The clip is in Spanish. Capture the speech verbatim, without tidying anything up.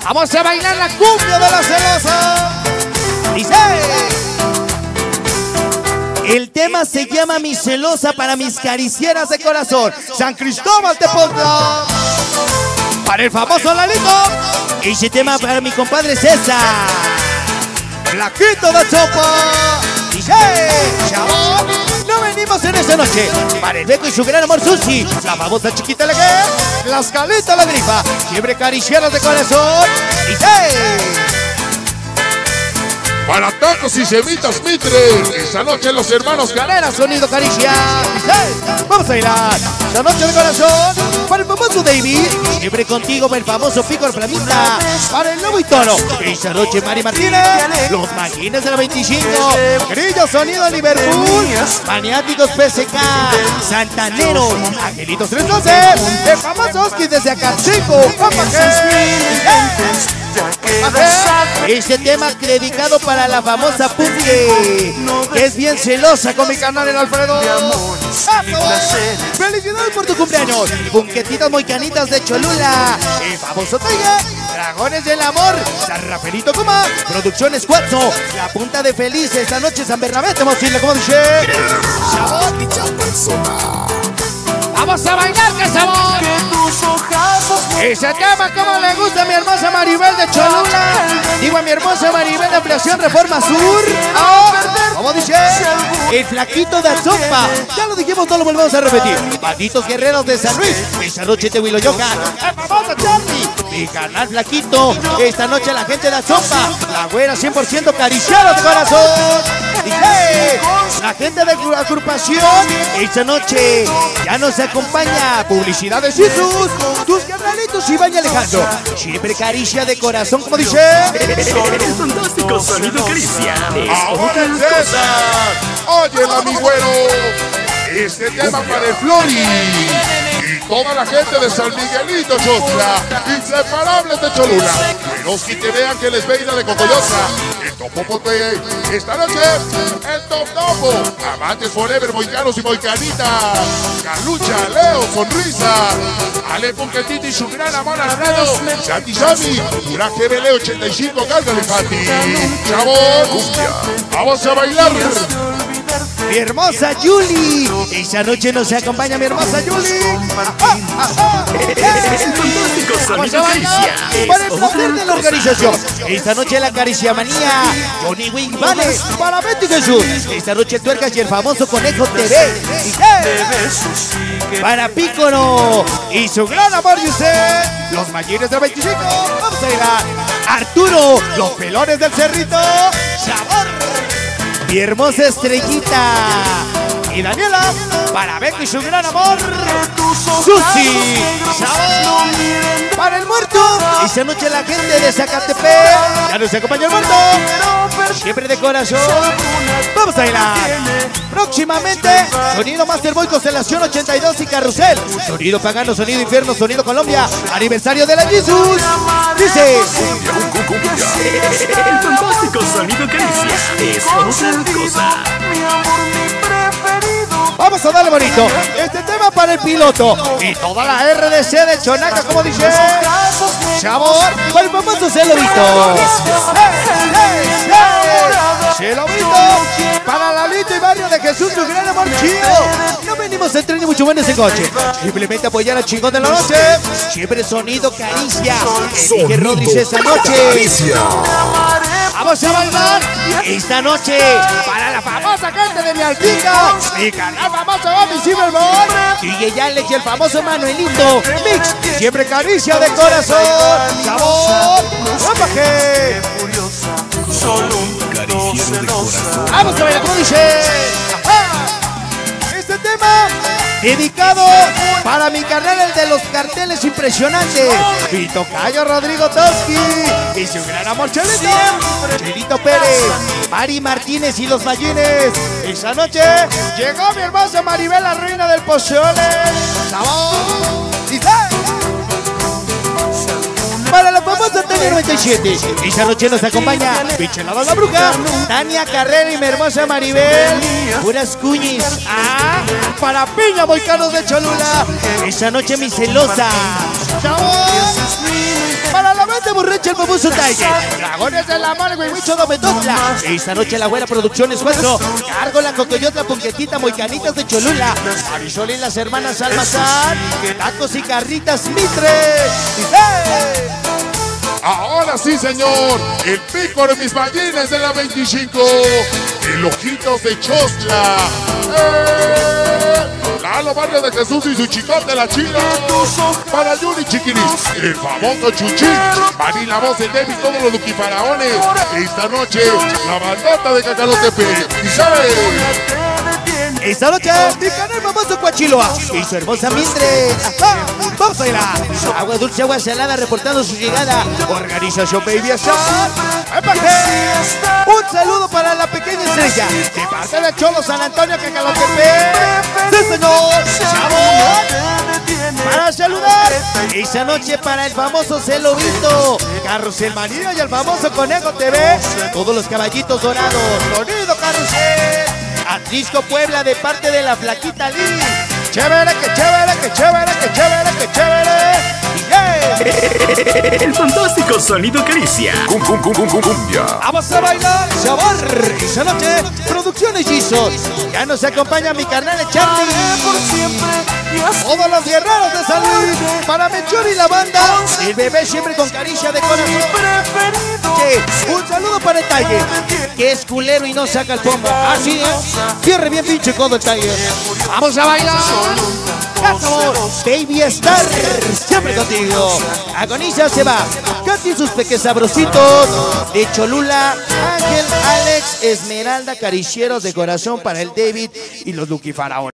Vamos a bailar la cumbia de la celosa. Dice. El tema se llama Mi Celosa para mis caricieras de corazón. San Cristóbal te pondrá. Para el famoso Lalito. Ese tema para mi compadre César. Flaquito de Chopa. Dice. Chavo. No venimos en esta noche. Para el Beco y su gran amor Susi. La famosa chiquita Legué. Las Calitas la Grifa. Siempre caricieras de corazón. Dice. Para tacos y semitas Mitre, esta noche los hermanos Carrera, sonido caricia. Dice, vamos a bailar esta noche de corazón. Para el famoso David, siempre contigo el famoso Picor Flamita. Para el Lobo y Toro, esta noche Mari Martínez. Los Magines de la veinticinco. Grillo, sonido Liverpool. Maniáticos P S K. Santaneros, Angelitos trescientos doce. El famoso Oski desde Acapulco. Este tema dedicado para la famosa Punque, que es bien celosa con mi canal el Alfredo. ¡Felicidades por tu cumpleaños! Punquetitas moicanitas de Cholula. El famoso Taya. Dragones del Amor. San Rafaelito Coma. Producciones Cuatzo. La Punta de Feliz. Esta noche San Bernabé. Te emociones, como dice. Vamos a bailar, que sabor. Ese tema como le gusta a mi hermosa Maribel de Cholula. Digo a mi hermosa Maribel de Ampliación Reforma Sur. Oh, ¿cómo dice? El Flaquito de Azopa. Ya lo dijimos, no lo volvemos a repetir. Banditos Guerreros de San Luis. Esta noche te Huiloyoca. El famoso Charlie. Mi canal Flaquito. Esta noche la gente de Azopa. La güera cien por ciento cariciada de corazón. Dice, la gente de la agrupación. Esta noche ya nos acompaña. Publicidades Jesús. Tus canalitos Iván y Alejandro. Siempre caricia de corazón, como dice. El fantástico sonido caricia. Ahora el César. Óyela, mi güero. Este tema para el Flori. Y toda la gente de San Miguelito, Chosla. Inseparables de Cholula. Los que te vean que les veina de Cocoyosa. El Topopote. Esta noche, el Top Topo. Amantes Forever, moicanos y moicanitas. Carlucha, Leo, Sonrisa. Ale Punquetita y su gran amor Alfredo. Santi Sami. Una G B L ochenta y cinco, cárgale, Fati. Chavos. Vamos a bailar. Mi hermosa Yuli. Esta noche nos acompaña mi hermosa Yuli. Ah, ah, ah. Vamos a bailar para el placer de la organización. Esta noche la caricia manía. Johnny Wing Vale. Para Betty Jesús. Esta noche Tuercas y el famoso Conejo T V. Para Pícoro y su gran amor Yusef. Los Mayines de veinticinco. Vamos a bailar. Arturo. Los Pelones del Cerrito. Sabor. Mi hermosa Estrellita. Y Daniela. Para Beco y su gran amor Susi. Sabor. Para el muerto. Esta noche la gente de Zacatepec. Ya nos acompaña el muerto. Siempre de corazón. Vamos a bailar. Próximamente, Sonido Masterboy Constelación ochenta y dos y Carrusel. Sonido Pagano, Sonido Infierno, Sonido Colombia. Aniversario de la Jesus. Dice. El fantástico sonido caricia es otra cosa. Vamos a darle bonito. Este tema para el piloto. Y toda la R D C de Chonaca, como dice. Sabor. Para el famoso Celobito. Celobito. Para Lalito y Barrio de Jesús, su gran amor chido. No venimos en tren ni mucho menos en coche. Simplemente apoyar al chingón de la noche. Siempre sonido caricia. Enrique Rodríguez esta noche. Vamos a bailar esta noche para la famosa gente de mi Altica. Mi canal famoso Bobby Silverboy. D J Alex y el famoso Manuelito Mix. Siempre caricia de corazón. Sabor. ¡Opaje! Vamos a bailar, como dice. Este tema dedicado para mi carnal, el de los carteles impresionantes. Mi tocayo Rodrigo Toski y su gran amor Chelito. Chelito Pérez, Mari Martínez y los Mayines. Esa noche llegó mi hermosa Maribel, la reina del pozole. ¡Sabor! ¡Dice! Para la famosa Tania noventa y siete. Esta noche nos acompaña Michelada la Bruja, Tania Carrera y mi hermosa Maribel. Puras cuñis. Ah, para Piña Moicanos de Cholula. Esta noche mi celosa. ¡Chavos! Para la mente burrita noche el famoso Tiger. Dragones de la mano, güey, mucho dometotla. Esta noche la buena Producciones cuatro. Cargo la Cocoyotla, Punquetita, Moicanitas de Cholula. Arizol y las hermanas Almazán. Tacos y carritas Mitre. ¡Hey! Ahora sí, señor, el pico de mis ballines de la veinticinco, el Ojitos de Chosla, ¡eh! Lalo Barrio de Jesús y su chicote la China, para Yuri Chiquiris, el famoso Chuchín, Marina Voz, el David, todos los Luqui Faraones. Esta noche, la bandota de Cacalotepe, y sabe. Esta noche, mi canal famoso Coachiloa y su hermosa Mitre. ¡Ajá! Vamos a ir a Agua Dulce, Agua Salada reportando su llegada. Organización Baby Asar. Un saludo para la pequeña estrella de parte de Cholo San Antonio Cacalotepe. ¡Sí, señor! ¡Sabor! Para saludar esta noche para el famoso Celovito, Carrusel Manía y el famoso Conejo T V. Todos los caballitos dorados. ¡Sonido Carrusel! Atlisco Puebla de parte de la flaquita Lee. Chévere, que chévere, que chévere, que chévere, que chévere. Yeah. El fantástico sonido Caricia. Cum, cum, cum, cum, cum, cumbia. Vamos a bailar, sabor. Esta noche, Producciones Jesus. Ya nos acompaña mi carnal Charlie. Todos los guerreros de San Luis. Para Melchor y la banda. El bebé siempre con caricia de corazón. Sí, un saludo para el Tiger, que es culero y no saca el pombo. Así es. Cierre bien pinche codo el Tiger. Vamos a bailar. Baby Star, siempre contigo. Agoniza se va. Katy y sus peques sabrositos. De Cholula, Ángel, Alex, Esmeralda, Caricieros de corazón para el David y los Luqui Faraón.